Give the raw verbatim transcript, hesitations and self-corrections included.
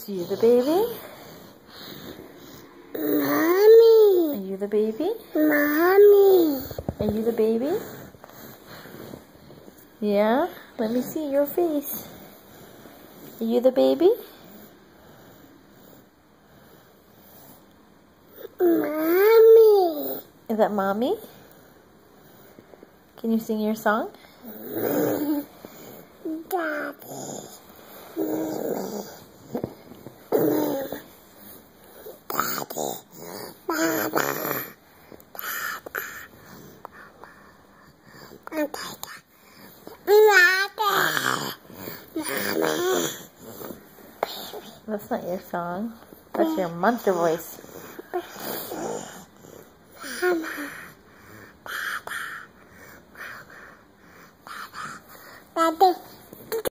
Are you the baby? Mommy. Are you the baby? Mommy. Are you the baby? Yeah? Let me see your face. Are you the baby? Mommy. Is that mommy? Can you sing your song? Daddy. Daddy. Mama. That's not your song. That's your monster voice.